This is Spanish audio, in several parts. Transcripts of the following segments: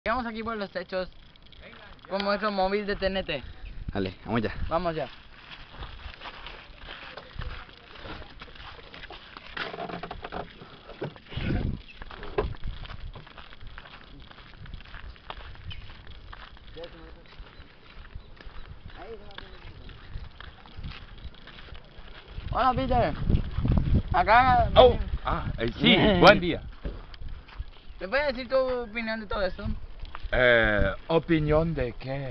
Llegamos aquí por los techos con nuestro móvil de TNT. Dale, vamos ya. Vamos ya. Hola Peter. Acá. Oh, sí, buen día. ¿Me puedes decir tu opinión de todo esto? ¿Opinión de qué?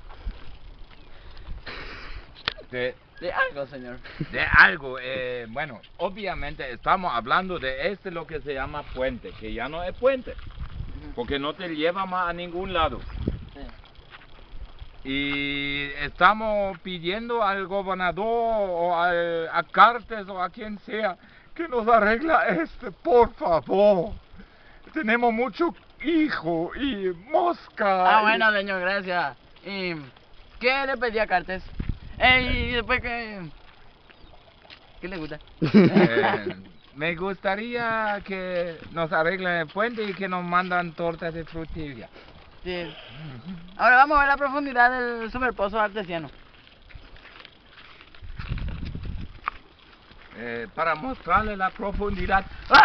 De algo, señor. De algo, bueno, obviamente estamos hablando de lo que se llama puente, que ya no es puente, porque no te lleva más a ningún lado. Sí. Y estamos pidiendo al gobernador o a Cartes o a quien sea que nos arregla por favor. Tenemos mucho hijo y mosca. Bueno, señor, gracias. ¿Y qué le pedí a Cartes? Y después que... ¿Qué le gusta? Me gustaría que nos arreglen el puente y que nos mandan tortas de frutilla. Sí. Ahora vamos a ver la profundidad del superpozo artesiano. Para mostrarle la profundidad.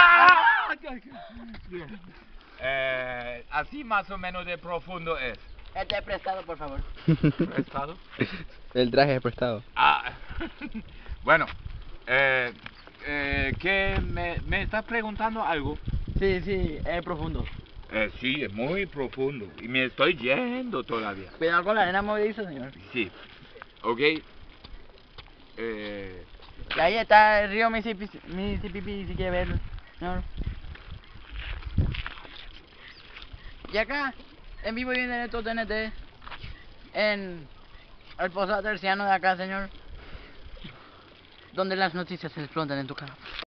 Así más o menos de profundo es. Este prestado, por favor. ¿Prestado? El traje es prestado. Bueno, ¿qué me estás preguntando algo? Sí, es profundo. Sí, es muy profundo y me estoy yendo todavía. Cuidado con la arena movediza, señor. Sí, ok. Y ahí está el río Mississippi, si quiere verlo, señor. Y acá, en vivo y en directo TNT, en el pozo artesiano de acá, señor, donde las noticias se explotan en tu cara.